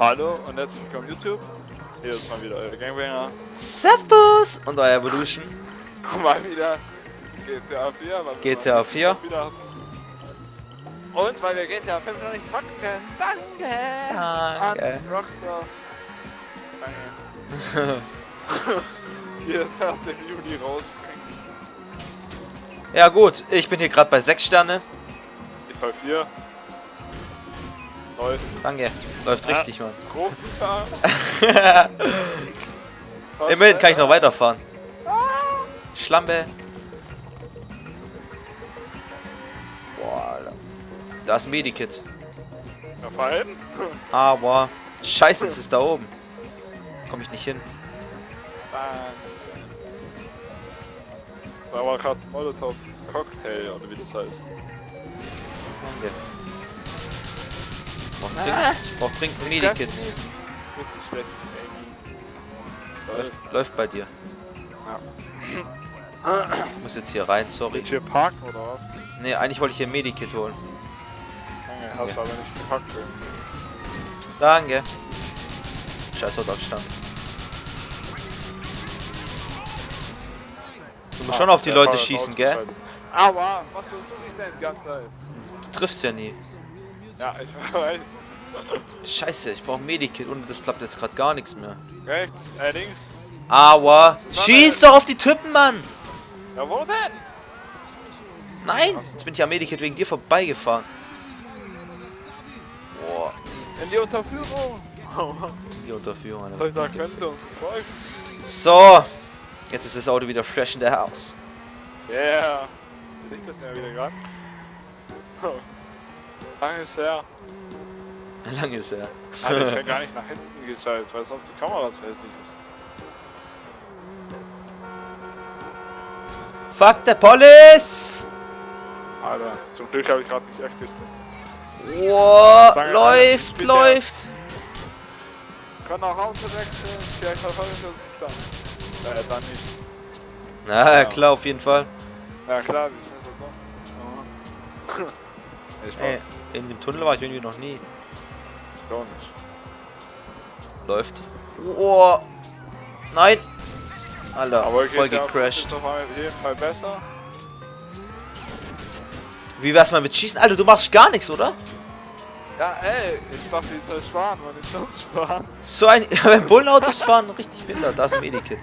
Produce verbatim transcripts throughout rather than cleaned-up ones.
Hallo und herzlich willkommen YouTube. Hier ist mal wieder euer Gangbanger. Servus und euer Evolution. Mal wieder G T A vier. G T A vier. Und weil wir G T A fünf noch nicht zocken können. Danke! Danke. An Rockstar. Danke. Hier ist erst im Juli rausbringen. Ja gut, ich bin hier gerade bei sechs Sterne. Ich bei vier. Läuft. Danke. Läuft ja, richtig, Mann. Grob guter. Immerhin kann ich noch weiterfahren. Schlampe. Boah, Alter. Da ist ein Medikit. Ja, fein. Aber scheiße, es ist da oben. Komm ich nicht hin. Da war gerade ein Molotov Cocktail, oder wie das heißt. Danke. Ich brauch dringend, ich brauch dringend ein Medikit. Wirklich schlechtes Aim. Läuft, läuft bei dir. Ja. Ich muss jetzt hier rein, sorry. Willst du hier parken oder was? Ne, eigentlich wollte ich hier ein Medikit holen. Danke, hast du aber nicht gepackt irgendwie. Danke. Scheiß Abstand. Du musst ah, schon auf die Leute schießen, gell? Aber, was versuche ich denn die ganze Zeit? Du triffst ja nie. Ja, ich weiß. Scheiße, ich brauche ein Medikit und das klappt jetzt gerade gar nichts mehr. Rechts, äh, links. Aua. Schieß doch auf die Typen, Mann! Ja, wo denn? Nein! Jetzt bin ich am Medikit wegen dir vorbeigefahren. Boah. In die Unterführung. In die Unterführung, Alter. Da können sie uns folgen. So. Jetzt ist das Auto wieder fresh in der Haus. Yeah. Licht das ja wieder ganz. Lange ist her. Lange ist her. Alter, ich bin gar nicht nach hinten geschaltet, weil sonst die Kamera so hässlich ist. Fuck the police! Alter, zum Glück habe ich gerade nicht echt gespielt. Wow, läuft, Alter, läuft! Ich kann auch Auto wechseln, vielleicht verfolgen wir uns nicht dann. Äh, dann nicht. Na ja, ja, klar, auf jeden Fall. Ja klar, wie ist das noch? Oh. Hey, Spaß. Ey, in dem Tunnel war ich irgendwie noch nie. Ich auch nicht. Läuft. Oh. Nein! Alter, aber voll gecrashed. Ist auf jeden Fall besser. Wie wär's mal mit Schießen? Alter, du machst gar nichts, oder? Ja, ey, ich dachte, ich soll sparen, weil ich sonst sparen. So ein. Wenn Bullenautos fahren, richtig behindert. Da ist ein Medikit.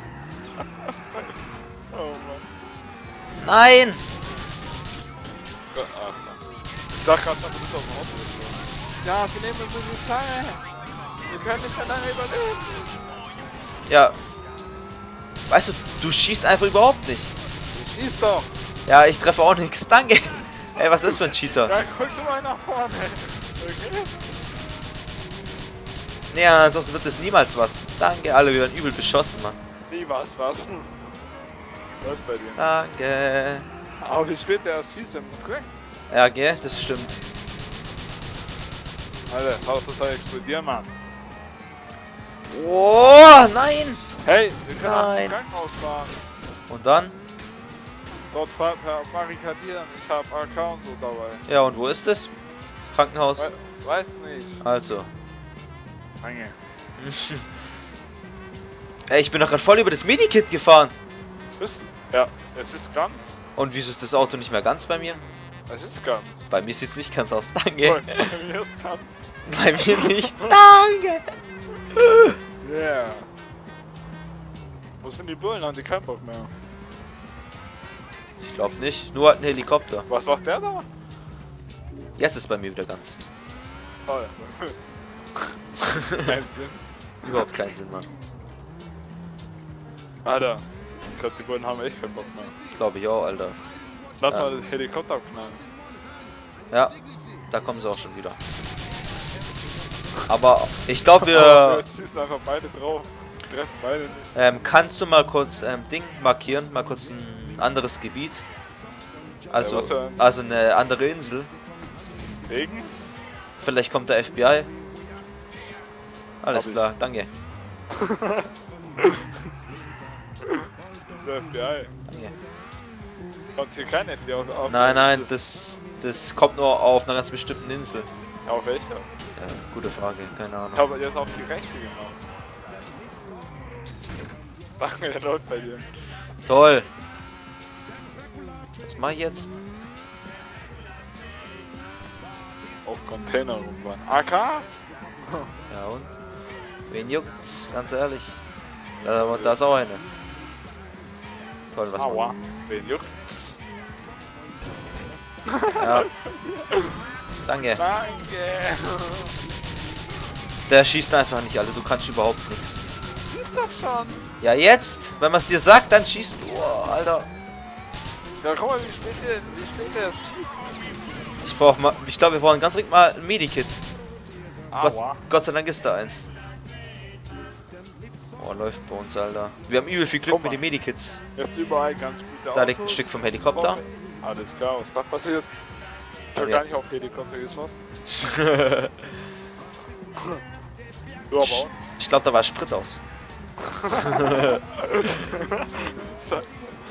Oh Mann. Nein! Ach, Mann. Ich dachte gerade, du bist auf dem Auto geflogen. Ja, sie nehmen uns in die Zange. Wir können nicht mehr lange überleben. Ja. Weißt du, du schießt einfach überhaupt nicht. Ich schieß doch. Ja, ich treffe auch nichts. Danke. Ey, was ist das für ein Cheater? Ja, guck du mal nach vorne. Okay. Nee, ansonsten wird es niemals was. Danke, alle, wir werden übel beschossen, Mann. Nie was, was? Läuft bei dir. Danke. Aber wie spät der schießt im Dreck? Ja, gell, das stimmt. Alter, das Auto soll explodieren, Mann. Oh, nein! Hey, wir können Nein. ins Krankenhaus fahren. Und dann? Dort barrikadieren. Ich hab A K und so dabei. Ja, und wo ist das? Das Krankenhaus? We weiß nicht. Also. Danke. Ey, ich bin doch gerade voll über das Medikit gefahren. Bist du? Ja, es ist ganz. Und wieso ist das Auto nicht mehr ganz bei mir? Es ist ganz. Bei mir sieht's nicht ganz aus. Danke. Bei, bei mir ist ganz. Bei mir nicht. Danke. Yeah. Wo sind die Bullen? Haben die keinen Bock mehr? Ich glaube nicht. Nur halt ein Helikopter. Was macht der da? Jetzt ist bei mir wieder ganz. Toll. Kein Sinn. Überhaupt keinen Sinn, Mann. Alter. Ich glaube, die Bullen haben echt keinen Bock mehr. Glaube ich auch, Alter. Lass ja. mal den Helikopter abknallen. Ja, da kommen sie auch schon wieder. Aber ich glaube, wir... Jetzt schießen einfach beide drauf. Treffen beide nicht. Ähm, kannst du mal kurz ähm, Ding markieren? Mal kurz ein anderes Gebiet? Also, ja, also eine andere Insel. Regen? Vielleicht kommt der F B I. Alles klar, danke. Das F B I. Danke. Kommt hier kein F B I auf? Nein, nein, das, das kommt nur auf einer ganz bestimmten Insel. Ja, auf welcher? Ja, gute Frage, keine Ich Ahnung. habe jetzt auf die rechte gemacht. Danke, der läuft bei dir. Toll. Was mach ich jetzt? Auf Container rumfahren. A K? Ja und? Wen juckt's? Ganz ehrlich. Da, da ist auch eine. Toll, was Aua. man. Wen juckt's? Ja. Danke. Danke. Der schießt einfach nicht, Alter. Du kannst überhaupt nichts. Ist doch schon. Ja, jetzt. Wenn man es dir sagt, dann schießt du. Oh, Alter. Ja, guck mal, wie spät der, wie spät der schießt. Ich brauch mal. Ich glaube, wir brauchen ganz dringend mal ein Medikit. Gott, Aua. Gott sei Dank ist da eins. Oh, läuft bei uns, Alter. Wir haben übel viel Glück Guck mit mal. den Medikits. Jetzt überall ganz gute Da Autos. liegt ein Stück vom Helikopter. Alles klar, was da passiert? Ich hab Ja. gar nicht auf Helikopter geschossen. Du aber auch nicht. Ich glaube, da war Sprit aus. Scheiße.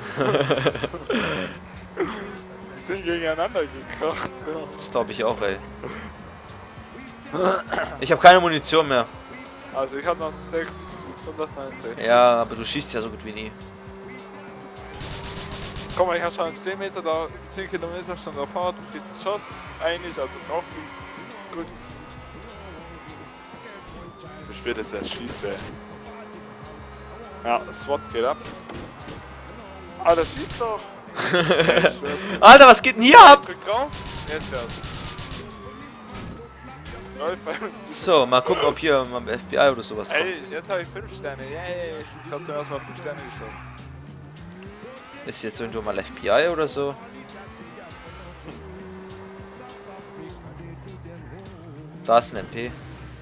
Die sind gegeneinander gekracht. Das glaube ich auch, ey. Ich habe keine Munition mehr. Also ich hab noch sechshundertneunzig. Ja, aber du schießt ja so gut wie nie. Guck mal, ich hab schon zehn Meter da, zehn Kilometer schon auf Fahrt und geschossen. Eigentlich, also auch gut. Wie spät ist das Schießen? Ja, SWAT geht ab. Ah, das schießt doch! Alter, was geht denn hier ab? Drück drauf. Jetzt erst. Läuft bei mir. So, mal gucken, ob hier mal F B I oder sowas kommt. Ey, jetzt habe ich fünf Sterne. Yay! Ich hab zuerst mal fünf Sterne geschossen. Ist jetzt irgendwo mal F B I oder so? Da ist ein M P.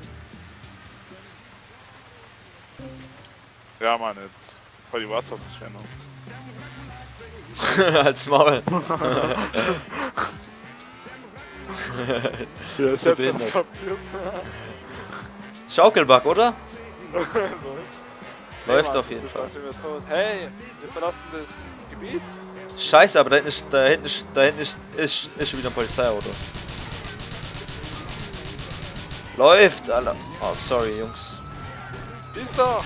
Ja, Mann, jetzt voll die Wasserverschwendung. Als Maul. Ja, Bist du behindert? kapiert. Schaukelback, oder? Läuft Mann, auf jeden so Fall. sind wir tot. Hey, wir verlassen das Gebiet. Scheiße, aber da hinten ist, da hinten ist, da hinten ist, ist, ist schon wieder ein Polizeiauto. Läuft, Alter. Oh, sorry, Jungs. Ist doch.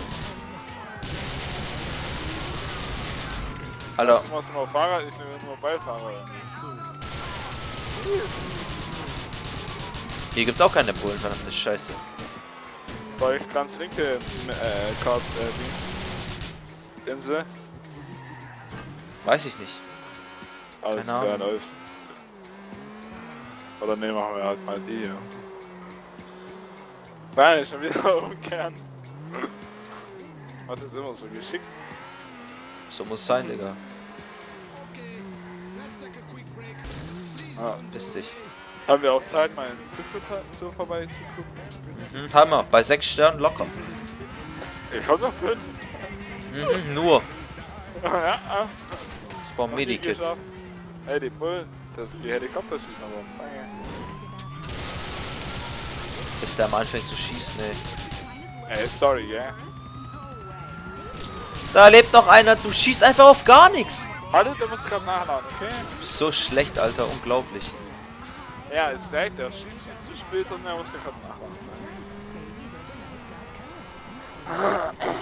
Alter, Du machst immer Fahrer, ich nehme nur Beifahrer. hier gibt's auch keine Bullen, verdammte Scheiße. War ich ganz linke äh, Kart, äh, Ding. Insel. Weiß ich nicht. Alles Keine klar, Ahnung. läuft. Oder ne, machen wir halt mal die hier. Nein, schon wieder umkehren. Hat das immer so geschickt. So muss sein, Digga. Ah. Piss dich. Haben wir auch Zeit, mal in Tüffel so vorbeizugucken? Mhm, Hammer, bei sechs Sternen locker. Ich hab noch fünf. Mhm, nur. Ja, ah. Ich brauch ein Noch nie Medikit. geschafft. Ey, die Bullen, das, die Helikopter schießen aber uns lange. Bis der mal anfängt zu schießen, ey. Ey, sorry, ja. Da lebt noch einer, du schießt einfach auf gar nichts. Hallo, der muss gerade nachladen, okay? So schlecht, Alter, unglaublich. Ja, ist weg, der schießt viel zu spät und er muss gerade nachladen.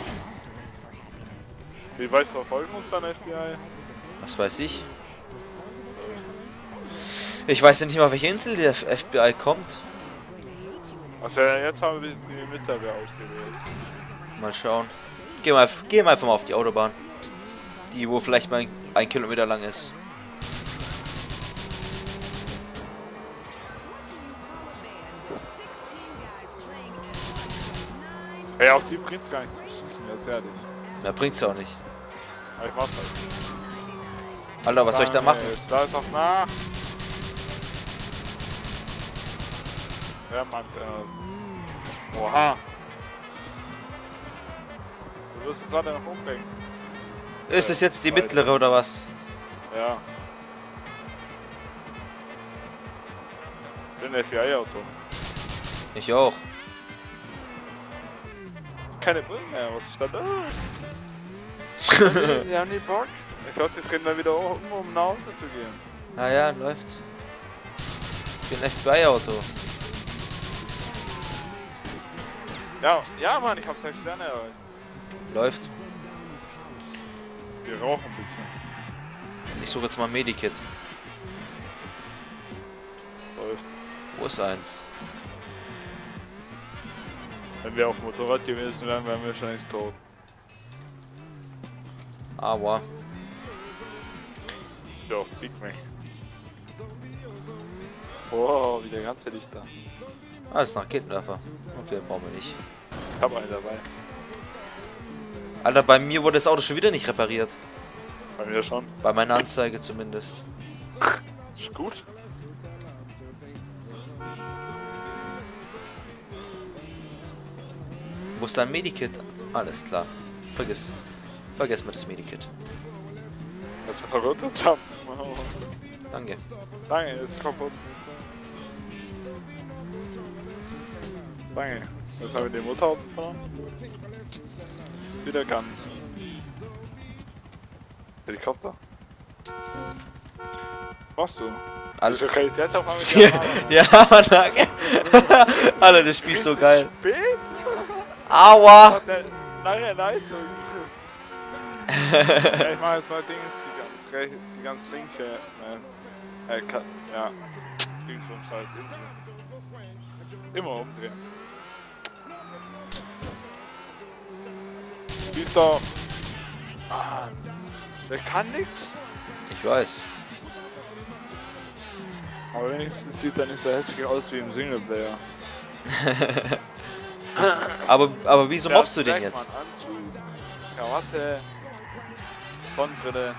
Wie weit verfolgen uns dann F B I? Was weiß ich? Ich weiß ja nicht mal, auf welche Insel der F B I kommt. Also ja, jetzt haben wir die Mittlere ausgewählt. Mal schauen. Gehen wir, gehen wir einfach mal auf die Autobahn. Die, wo vielleicht mal ein Kilometer lang ist. Ey, auf die bringt's gar nicht zu schießen, jetzt ehrlich. Mehr bringt's auch nicht. Aber ich mach's halt. Alter, was soll ich da machen? Jetzt lass doch nach. Ja, Mann, der. Oha. Du wirst uns alle noch umbringen. Ist es jetzt die mittlere oder was? Ja. Ich bin ein F B I-Auto. Ich auch. Keine Bullen mehr, was ist da los? Die haben nie Bock. Ich glaube, die drehen dann wieder um, um nach Hause zu gehen. Naja, läuft. Ich bin ein F B I-Auto. Ja, ja, Mann, ich hab sechs Sterne erreicht. Läuft. Wir rauchen ein bisschen. Ich suche jetzt mal ein Medikit. Läuft. Wo ist eins? Wenn wir auf dem Motorrad gewesen wären, wären wir wahrscheinlich tot. Aua. Ja, Big Mac. Wow, wie der ganze Licht da. Ah, das ist Raketenwerfer. Okay, brauchen wir nicht. Ich hab einen dabei. Alter, bei mir wurde das Auto schon wieder nicht repariert. Bei mir schon. Bei meiner Anzeige zumindest. Ist gut. Wo ist dein Medikit? Alles klar. Vergiss. Vergiss mal das Medikit. Das ist kaputt. Jump. Danke. Danke, ist kaputt. Danke. Jetzt habe ich den Motorhaube verloren. Wieder ganz. Helikopter. Was machst du? Also, Also, okay, jetzt auf einmal mit ja, der ja, Mann, danke. Alter, das Spiel ist so geil. Spät? Aua! Hat eine lange Leitung. Ja, ich mache jetzt mal Dings, die ganz, rechte, die ganz linke. Äh, äh, kann, ja. Dingsbums halt, Insel. Immer umdrehen. Wie ist da? Ah, der kann nix. Ich weiß. Aber wenigstens sieht er nicht so hässlich aus wie im Singleplayer. Aber, aber wieso Der mobst du hat den Blackman, jetzt? Anzug, Krawatte, Sonnenbrille.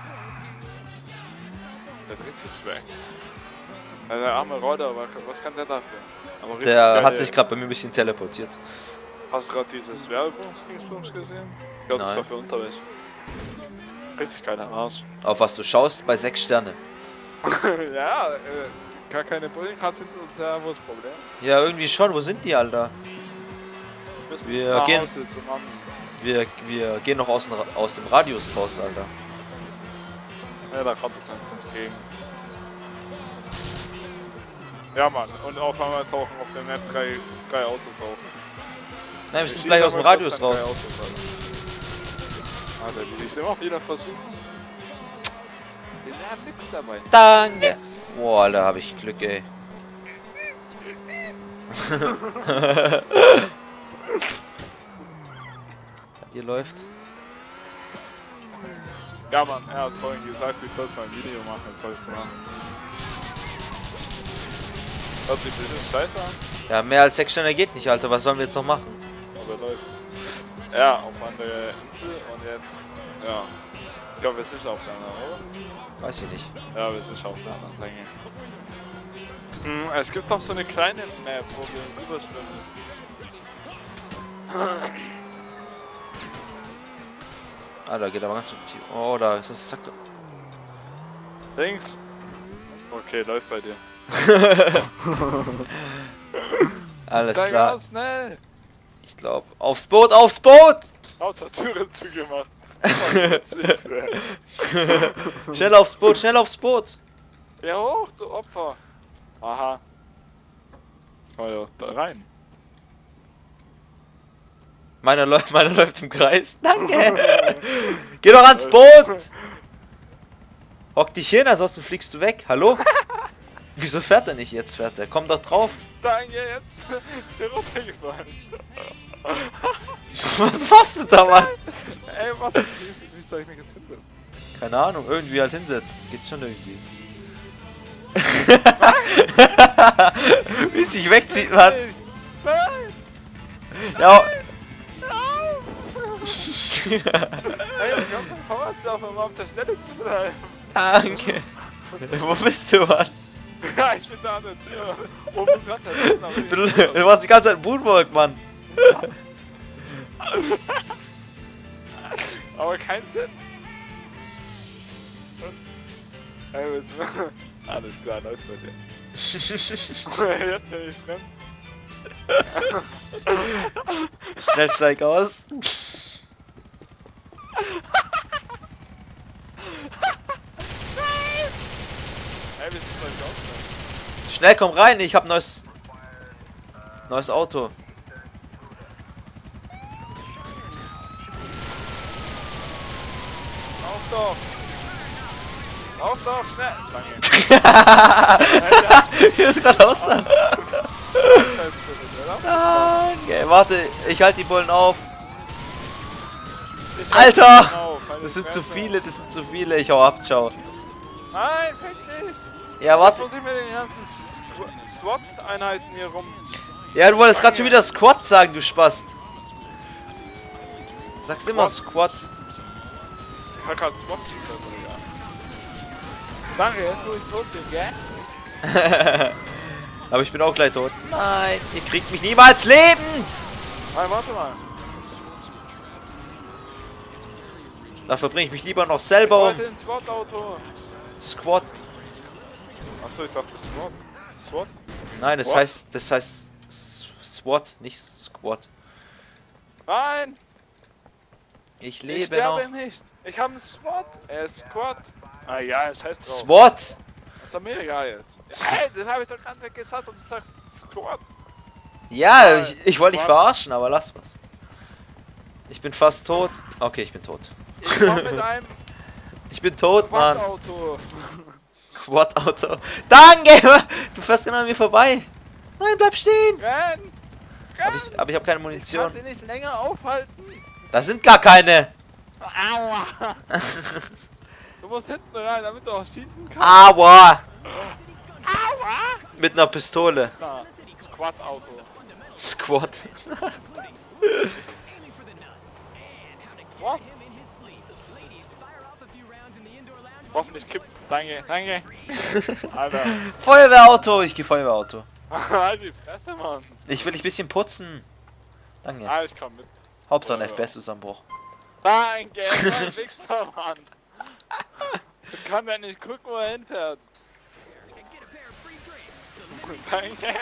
Der dreht sich weg. Ja, der arme Roder, was was kann der dafür? Aber richtig Der geil, hat ey. sich gerade bei mir ein bisschen teleportiert. Hast du gerade dieses Werbungsdingsbums gesehen? Ich glaube, das Nein. war für Unterwäsche. Richtig geiler Arsch. Auf was du schaust, bei sechs Sterne. Ja, äh, gar keine Bullenkarte sind uns ja wo das Problem. Ja, irgendwie schon. Wo sind die, Alter? Bis Wir nach gehen- Hause zum Mann. Wir, wir gehen noch aus, dem Ra- aus dem Radius raus, Alter. Ja, da kommt es uns entgegen. Ja, Mann, und auf einmal tauchen auf dem Map drei, drei Autos auf. Nein, wir sind gleich aus dem Radius raus. Alter, die sich immer wieder versuchen. Die haben nix dabei. Danke! Boah, Alter, hab ich Glück, ey. Hier läuft. Ja, Mann, er hat vorhin gesagt, ich soll mal ein Video machen, jetzt soll ich's machen. Hört sich ein bisschen scheiße an, Ja, mehr als sechs Sterne geht nicht, Alter. Was sollen wir jetzt noch machen? aber läuft. Ja, auf andere Insel und jetzt, ja. Ich glaube, wir sind auf der anderen, oder? Weiß ich nicht. Ja, wir sind auf der anderen Länge. Hm, es gibt doch so eine kleine Map, wo wir überschwimmen müssen. Alter, geht aber ganz subtil. Oh, da ist das Zack. Links. Okay, läuft bei dir. Alles Steig klar. aus, schnell! Ich glaube. Aufs Boot, aufs Boot! Lauter Türen zugemacht. Oh, jetzt ist er. Schnell aufs Boot, schnell aufs Boot! Ja, hoch, du Opfer! Aha. Oh ja, da rein. Meiner, läuft, meiner läuft im Kreis. Danke! Geh doch ans Boot! Hock dich hin, ansonsten fliegst du weg. Hallo? Wieso fährt er nicht jetzt? Fährt er? Komm doch drauf. Danke, jetzt ist er runtergefallen. Was machst du da, Mann? Ey, was? Wie, wie soll ich mich jetzt hinsetzen? Keine Ahnung, irgendwie halt hinsetzen. Geht schon irgendwie. Wie es sich wegzieht, Mann. Nein! Ja. Ey, ich hab mein Fahrrad auf, um auf der Stelle zu bleiben. Danke. Wo bist du, Mann? Ja, ich bin da an der Tür. Oben ist Wasser drin, aber Du, du warst die ganze Zeit Moonwalk, Mann. Aber kein Sinn. Ey, willst du... Alles klar, läuft bei dir. Jetzt bin ich fremd. Schnell steig aus. Ey, wir sind gleich auch Schnell komm rein, ich hab neues neues Auto. Lauf doch! Lauf doch, schnell! Danke. Hier ist gerade aus. Danke. Warte, ich halte die Bullen auf. Ich halte Alter! ihn auf, halt Das die sind zu Fresse. viele, das sind zu viele. Ich hau ab, ciao. Nein, fick dich! Ja, Jetzt warte. muss ich mir den ganzen Squ- SWAT-Einheiten hier rum... Ja, du wolltest gerade schon wieder Squad sagen, du Spast. Sag's immer Squad. Ich hab grad SWAT gesagt, ja. Danke, jetzt wo ich tot bin, gell? Aber ich bin auch gleich tot. Nein, ihr kriegt mich niemals lebend! Nein, warte mal. Dafür bringe ich mich lieber noch Ich selber um. wollte ins SWAT-Auto. Squad. Achso, ich dachte SWAT. SWAT? Nein, das Squad? heißt, das heißt S- SWAT, nicht Squad. Nein! Ich Ich lebe sterbe noch. nicht! Ich hab einen SWAT! Äh, Squad! Ah ja, es heißt drauf. SWAT! Ist doch mir egal jetzt. Hey, das habe ich doch ganz gesagt und du sagst Squad. Ja, ich, ich wollte dich Squad. verarschen, aber lass was. Ich bin fast tot. Okay, ich bin tot. Ich komm mit einem Ich bin tot, Mann. Squad-Auto. Quad-Auto. Danke! Du fährst genau an mir vorbei. Nein, bleib stehen! Renn! Aber ich, aber ich habe keine Ich kann Munition. sie nicht länger aufhalten. Da sind gar keine. Aua! Du musst hinten rein, damit du auch schießen kannst. Aua! Aua! Mit einer Pistole. Na, Squad-Auto. Squad. What? Hoffentlich kippt. Danke, danke. Alter. Feuerwehrauto. Ich gehe Feuerwehrauto. Halt die Fresse, Mann. Ich will dich ein bisschen putzen. Danke. Ah, ich komm mit. Hauptsache ein F P S-Zusammenbruch. Danke, so ein Wichser, Mann. Ich kann ja nicht gucken, wo er hinfährt. Danke.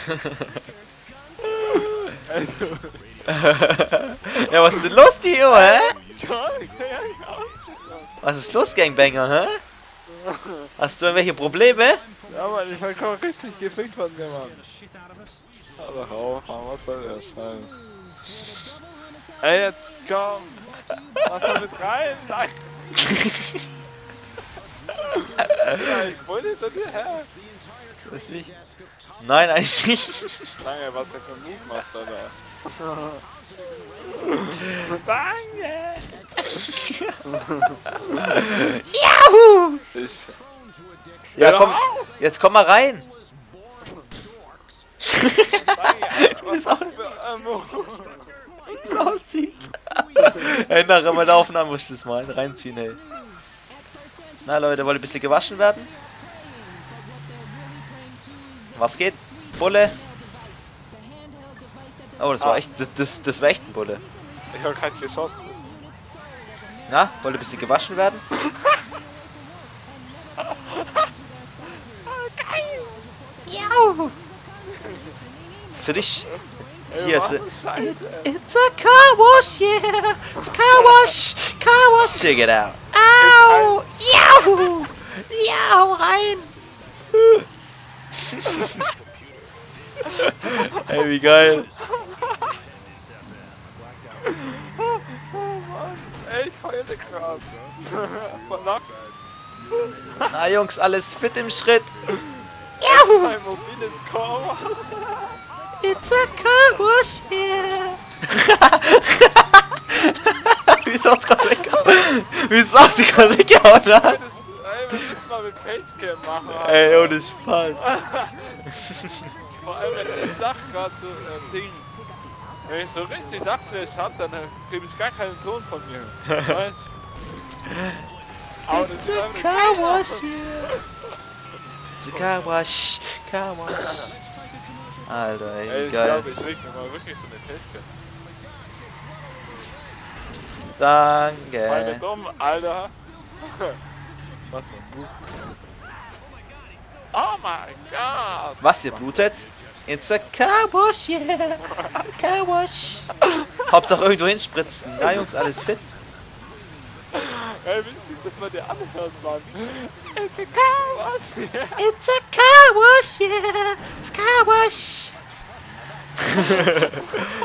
Ey, du. Ja, was ist denn los, Theo, hä? Gott, ich kann ja nicht ausgeschlossen. Was ist los, Gangbanger, hä? Hast du irgendwelche Probleme? Ja, Mann, ich bekomme richtig gefickt von dir, Mann. Aber auf, Mann, was soll der Scheiß? Ey, jetzt komm! Lass mal mit rein! Nein! Ja, ich wollte hinter dir her! Weiß ich. Nein, eigentlich nicht. Danke, was der für einen Move macht, Alter. Danke! Juhu! Ich. Ja, Hör komm. auf! Jetzt komm mal rein. Danke, Wie es was aus- für ein Move? wie es aussieht. Ey, nachher mal laufen, dann muss ich das mal reinziehen, ey. Na Leute, wollt ihr ein bisschen gewaschen werden? Was geht? Bulle? Oh, das war Ah. echt, das, das, das war echt ein Bulle. Ich hab keinen geschossen. Na, wollt ihr ein bisschen gewaschen werden? Für dich. Hier ist Ey, sie. was? Scheiße. It's a car wash, yeah. It's a car wash, car wash. Check it out. Au! Jau! Ja, rein! Ey, wie geil. Ey, ich heule krass. Verlacht. Na Jungs, alles fit im Schritt. Ein mobiles Korb. It's a car wash, yeah. Wieso hat's gerade weggehauen? Wieso hat sie gerade weggehauen? Ey, wir müssen mal mit Facecam machen. Alter. Ey, ohne Spaß. Vor allem, wenn ich Dach gerade so äh, Ding. Wenn ich so richtig Dachflash hab, dann äh, krieg ich gar keinen Ton von mir. Weißt Aber das It's ist a einfach car keiner. wash, yeah. It's a car wash, car wash. Alter, ey, Ey, wie ich geil. glaube, ich leg mir mal wirklich so eine Facecam. Meine Danke. dumm, Alter. Was war's? Oh mein Gott! Was, ihr blutet? It's a car wash, yeah. It's a car wash. Hauptsache irgendwo hinspritzen. Na Jungs, alles fit? Ey, wie sieht das mal dir anhört, Mann? It's a car wash! It's a car wash, yeah. It's a car wash.